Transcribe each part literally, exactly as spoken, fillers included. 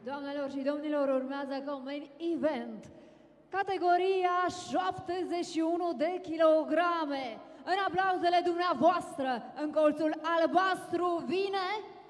Doamnelor și domnilor, urmează ca un main event. Categoria șaptezeci și unu de kilograme. În aplauzele dumneavoastră, în colțul albastru vine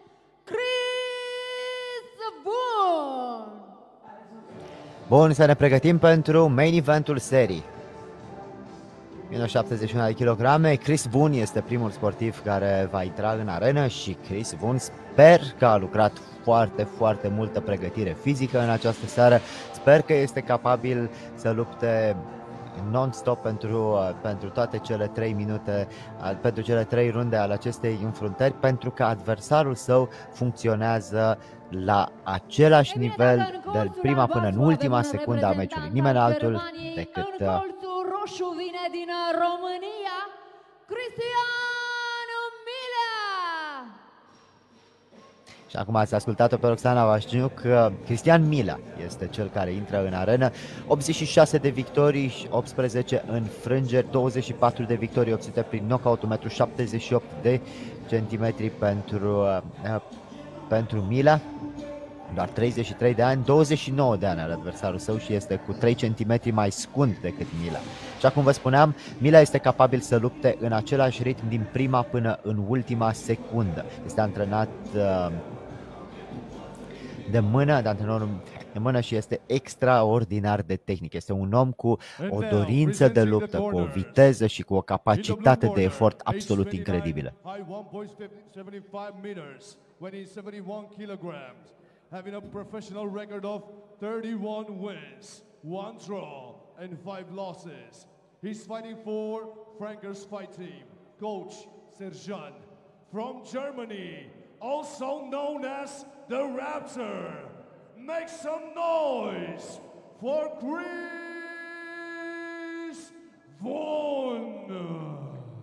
Chris Bun. Bun, să ne pregătim pentru main eventul serii. Minus șaptezeci și unu de kilograme, Chris Bun este primul sportiv care va intra în arenă și Chris Bun sper că a lucrat foarte, foarte multă pregătire fizică în această seară. Sper că este capabil să lupte non-stop pentru, pentru toate cele trei minute, pentru cele trei runde ale acestei înfruntări, pentru că adversarul său funcționează la același nivel de prima până în ultima secundă a meciului. Nimeni altul decât... În colțul roșu vine din România, Cristian Milea! Și acum ați ascultat-o pe Roxana Vașniuc. Cristian Milea este cel care intră în arenă. optzeci și șase de victorii, optsprezece înfrângeri, douăzeci și patru de victorii obținute prin knockout, un metru șaptezeci și opt de centimetri pentru, pentru Milea. Doar treizeci și trei de ani, douăzeci și nouă de ani al adversarul său și este cu trei centimetri mai scund decât Milea. Și acum vă spuneam, Milea este capabil să lupte în același ritm din prima până în ultima secundă. Este antrenat uh, de mână, de antrenor de mână și este extraordinar de tehnic. Este un om cu o dorință de luptă, cu o viteză și cu o capacitate de efort absolut incredibilă. Having a professional record of thirty-one wins, one draw, and five losses. He's fighting for Franker's Fight Team, Coach Serjan. From Germany, also known as the Raptor. Make some noise for Chris Von.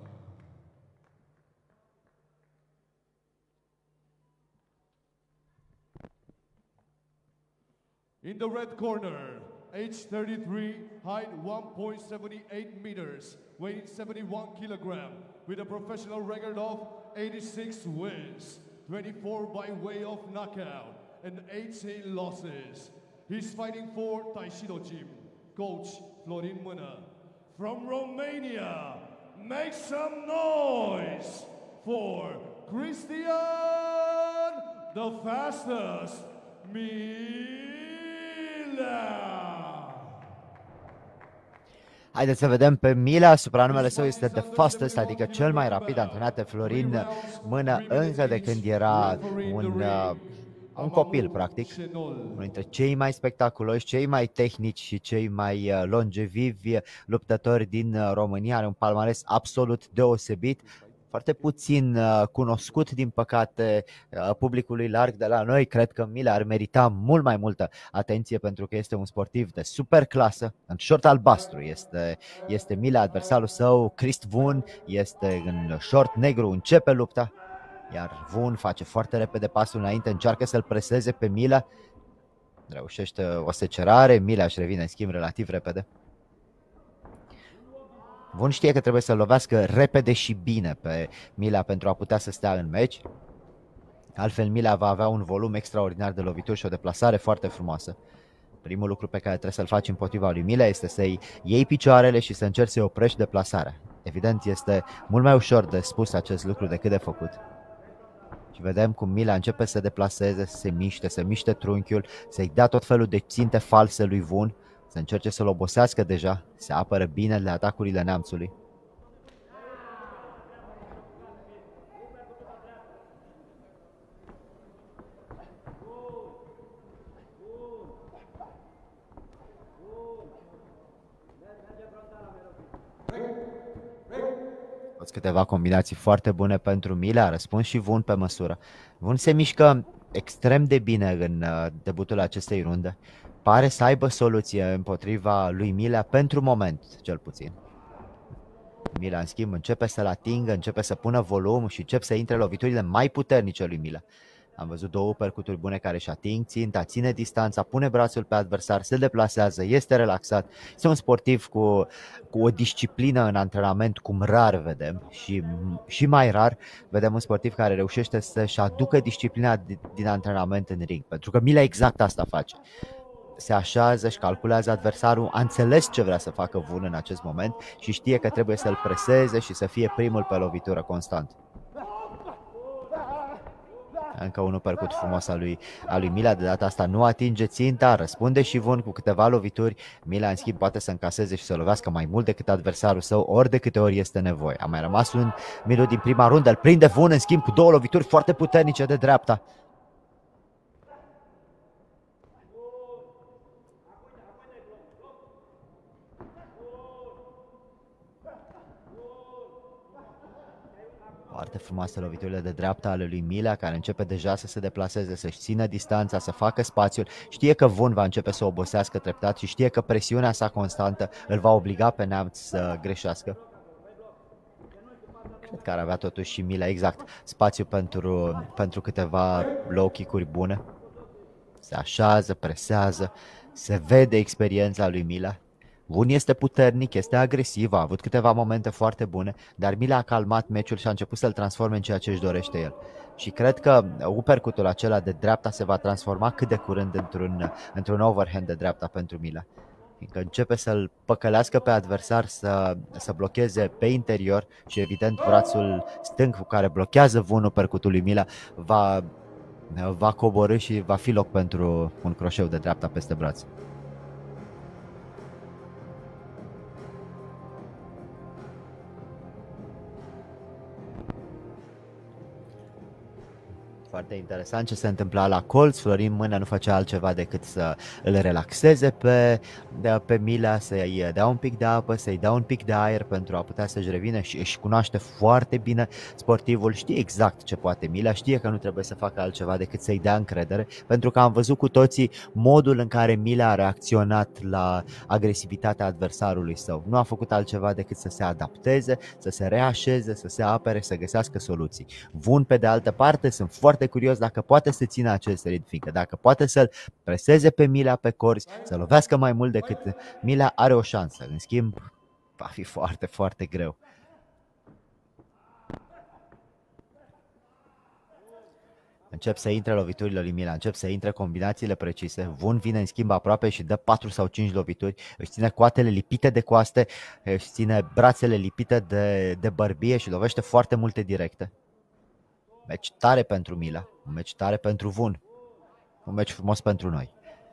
In the red corner, age thirty-three, height one point seven eight meters, weighing seventy-one kilogram, with a professional record of eighty-six wins, twenty-four by way of knockout, and eighteen losses. He's fighting for Taishido Gym, Coach Florin Mână. From Romania, make some noise for Cristian, the fastest, Milea. Haideți să vedem pe Milea, supranumele său este The Fastest, adică cel mai rapid, antrenat de Florin Mână încă de când era un, uh, un copil, practic. Unul dintre cei mai spectaculoși, cei mai tehnici și cei mai uh, longevivi luptători din uh, România. Are un palmares absolut deosebit. Foarte puțin uh, cunoscut, din păcate, uh, publicului larg de la noi. Cred că Milea ar merita mult mai multă atenție pentru că este un sportiv de super clasă. În short albastru este, este Milea, adversarul său, Chris Vun, este în short negru, începe lupta. Iar Vun face foarte repede pasul înainte, încearcă să-l preseze pe Milea. Reușește o secerare, Milea își revine în schimb relativ repede. Vun știe că trebuie să lovească repede și bine pe Milea pentru a putea să stea în meci. Altfel Milea va avea un volum extraordinar de lovituri și o deplasare foarte frumoasă. Primul lucru pe care trebuie să-l faci împotriva lui Milea este să-i iei picioarele și să încerci să-i oprești deplasarea. Evident, este mult mai ușor de spus acest lucru decât de făcut. Și vedem cum Milea începe să deplaseze, să se miște, să miște trunchiul, să-i dea tot felul de ținte false lui Vun, să încerce să-l obosească deja, să apără bine de atacurile neamțului. Câteva combinații foarte bune pentru Milea, a răspuns și Vun pe măsură. Vun se mișcă extrem de bine în debutul acestei runde. Pare să aibă soluție împotriva lui Milea pentru moment, cel puțin. Milea, în schimb, începe să-l atingă, începe să pună volum și încep să intre loviturile mai puternice lui Milea. Am văzut două percuturi bune care își ating ținta, ține distanța, pune brațul pe adversar, se deplasează, este relaxat. Este un sportiv cu, cu o disciplină în antrenament, cum rar vedem și, și mai rar vedem un sportiv care reușește să-și aducă disciplina din antrenament în ring. Pentru că Mila exact asta face. Se așează, își calculează adversarul, a înțeles ce vrea să facă Vun în acest moment și știe că trebuie să-l preseze și să fie primul pe lovitură constant. Încă un uppercut frumos al lui, al lui Mila, de data asta nu atinge ținta, răspunde și Vun cu câteva lovituri. Mila în schimb poate să încaseze și să lovească mai mult decât adversarul său, ori de câte ori este nevoie. A mai rămas un minut din prima rundă, îl prinde Vun în schimb cu două lovituri foarte puternice de dreapta. Foarte frumoase loviturile de dreapta ale lui Mila, care începe deja să se deplaseze, să-și țină distanța, să facă spațiul. Știe că Vun va începe să obosească treptat și știe că presiunea sa constantă îl va obliga pe Neamț să greșească. Cred că ar avea totuși și Mila exact spațiu pentru, pentru câteva low kick-uri bune. Se așează, presează, se vede experiența lui Mila. Vun este puternic, este agresiv, a avut câteva momente foarte bune, dar Mila a calmat meciul și a început să-l transforme în ceea ce își dorește el. Și cred că uppercut-ul acela de dreapta se va transforma cât de curând într-un, într-un overhand de dreapta pentru Mila. Fiindcă începe să-l păcălească pe adversar, să, să blocheze pe interior și evident brațul stâng cu care blochează Vun uppercut-ul lui Mila va, va coborî și va fi loc pentru un croșeu de dreapta peste braț. Foarte interesant ce se întâmpla la colț. Florin Mână nu făcea altceva decât să îl relaxeze pe, de, pe Mila, să-i dea un pic de apă, să-i dea un pic de aer pentru a putea să-și revină și își cunoaște foarte bine sportivul, știe exact ce poate Mila, știe că nu trebuie să facă altceva decât să-i dea încredere, pentru că am văzut cu toții modul în care Mila a reacționat la agresivitatea adversarului său. Nu a făcut altceva decât să se adapteze, să se reașeze, să se apere, să găsească soluții. Vun, pe de altă parte, sunt foarte curios dacă poate să țină acest ritm, fiindcă dacă poate să-l preseze pe Mila pe corzi, să lovească mai mult decât Mila, are o șansă. În schimb, va fi foarte, foarte greu. Încep să intre loviturile lui Mila, încep să intre combinațiile precise. Vun vine în schimb aproape și dă patru sau cinci lovituri. Își ține coatele lipite de coaste, își ține brațele lipite de, de bărbie și lovește foarte multe directe. Meci tare pentru Mila, un meci tare pentru Vun, un meci frumos pentru noi.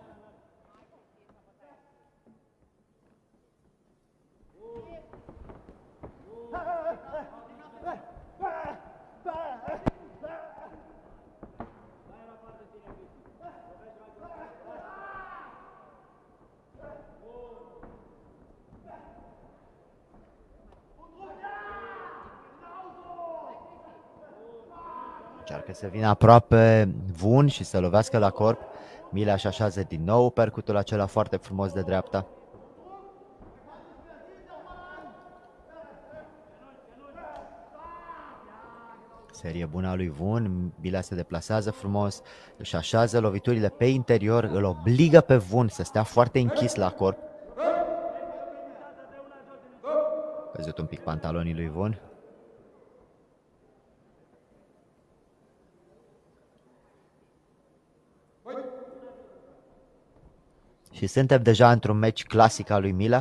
Încearcă să vină aproape Vun și să lovească la corp. Mila își așează din nou percutul acela foarte frumos de dreapta. Serie bună a lui Vun, Mila se deplasează frumos, își așează loviturile pe interior, îl obligă pe Vun să stea foarte închis la corp. Văzut un pic pantalonii lui Vun. Și suntem deja într-un meci clasic al lui Mila.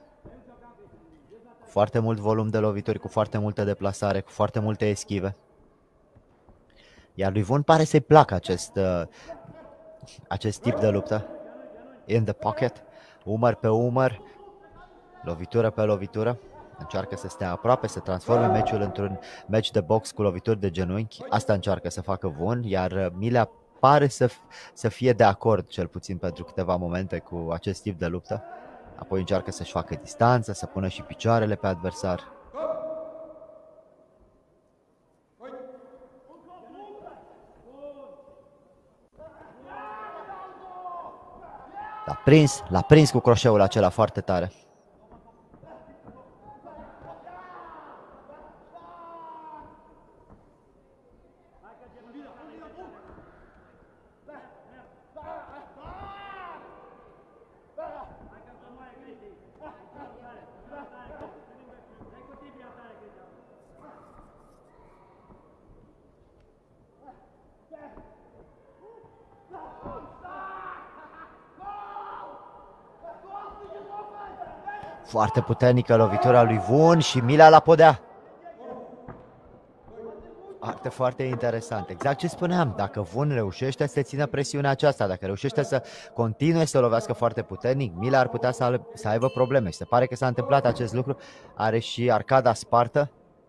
Cu foarte mult volum de lovituri, cu foarte multă deplasare, cu foarte multe eschive. Iar lui Vun pare să-i placă acest, uh, acest tip de luptă. In the pocket, umăr pe umăr, lovitură pe lovitură. Încearcă să stea aproape, să transforme meciul într-un meci de box cu lovituri de genunchi. Asta încearcă să facă Vun, iar Mila pare să, să fie de acord, cel puțin pentru câteva momente, cu acest tip de luptă. Apoi încearcă să-și facă distanță, să pună și picioarele pe adversar. L-a prins, l-a prins cu croșeul acela foarte tare. Foarte puternică lovitura lui Vun și Mila la podea. Foarte, foarte interesant. Exact ce spuneam, dacă Vun reușește să țină presiunea aceasta, dacă reușește să continue să lovească foarte puternic, Mila ar putea să, al- să aibă probleme. Și se pare că s-a întâmplat acest lucru. Are și arcada spartă.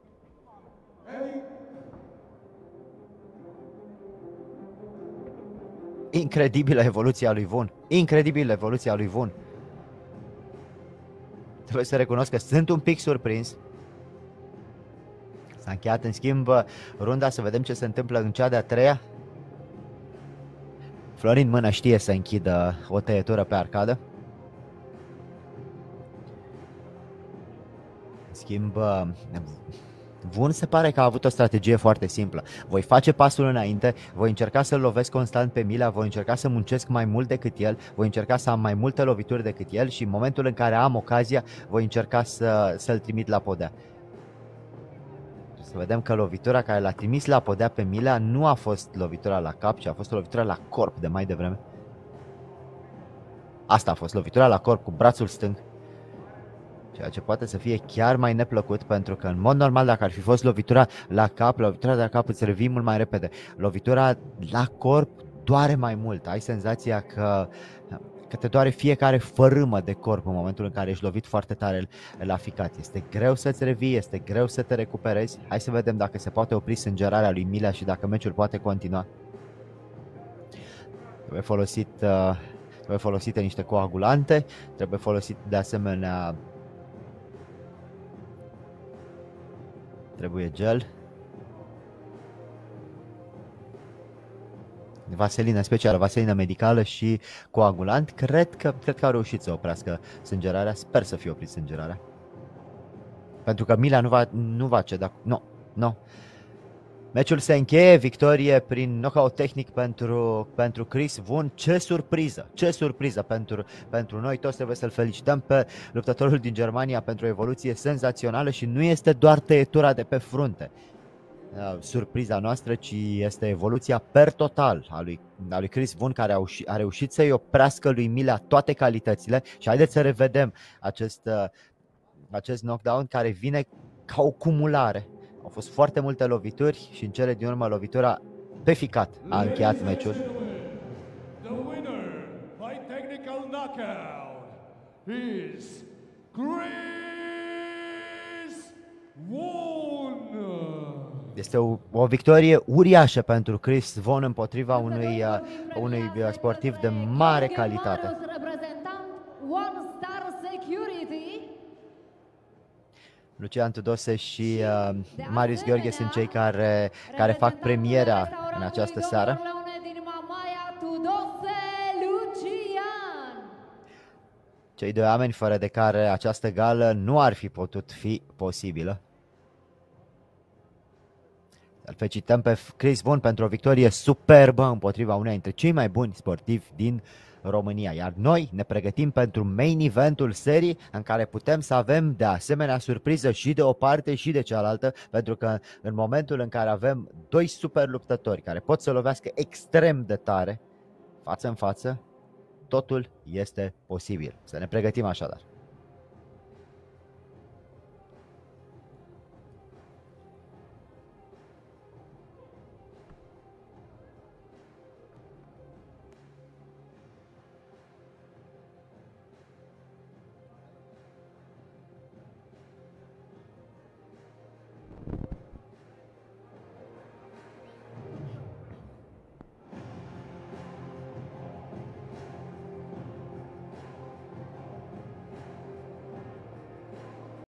Incredibilă evoluția lui Vun. Incredibilă evoluția lui Vun. Trebuie să recunosc că sunt un pic surprins. S-a încheiat în schimb runda, să vedem ce se întâmplă în cea de-a treia. Florin Mână știe să închidă o tăietură pe arcadă. În schimb, Vun se pare că a avut o strategie foarte simplă. Voi face pasul înainte, voi încerca să-l lovesc constant pe Mila, voi încerca să muncesc mai mult decât el, voi încerca să am mai multe lovituri decât el și în momentul în care am ocazia, voi încerca să, să-l trimit la podea. Să vedem că lovitura care l-a trimis la podea pe Mila nu a fost lovitura la cap, ci a fost o lovitură la corp de mai devreme. Asta a fost, lovitura la corp cu brațul stâng. Ceea ce poate să fie chiar mai neplăcut, pentru că în mod normal dacă ar fi fost lovitura la cap, lovitura de la cap îți revii mult mai repede. Lovitura la corp doare mai mult, ai senzația că, că te doare fiecare fărâmă de corp în momentul în care ești lovit foarte tare la ficat. Este greu să-ți revii, este greu să te recuperezi. Hai să vedem dacă se poate opri sângerarea lui Mila și dacă meciul poate continua. Trebuie folosit, uh, trebuie folosite niște coagulante, trebuie folosit de asemenea Trebuie gel. Vaselină specială, vaselină medicală și coagulant. Cred că, cred că au reușit să oprească sângerarea. Sper să fie oprit sângerarea. Pentru că Mila nu va, nu va ceda. Nu, nu. Meciul se încheie, victorie prin knockout tehnic pentru, pentru Chris Vun. Ce surpriză, ce surpriză pentru, pentru noi toți. Trebuie să-l felicităm pe luptătorul din Germania pentru o evoluție senzațională și nu este doar tăietura de pe frunte surpriza noastră, ci este evoluția per total a lui, a lui Chris Vun, care a, uși, a reușit să-i oprească lui Mila toate calitățile. Și haideți să revedem acest, acest knockdown care vine ca o cumulare. Au fost foarte multe lovituri și în cele din urmă lovitura pe ficat a încheiat meciul. The winner by technical knockout is Chris Vun. Este o, o victorie uriașă pentru Chris Vun împotriva unui, uh, unui sportiv de mare calitate. Lucian Tudose și uh, Marius Gheorghe sunt cei care, care fac premiera în această seară. Cei doi oameni fără de care această gală nu ar fi putut fi posibilă. Îl felicităm pe Chris Vun pentru o victorie superbă împotriva uneia dintre cei mai buni sportivi din România. Iar noi ne pregătim pentru main eventul serii, în care putem să avem de asemenea surpriză și de o parte și de cealaltă, pentru că în momentul în care avem doi super luptători care pot să lovească extrem de tare, față în față, totul este posibil. Să ne pregătim așadar.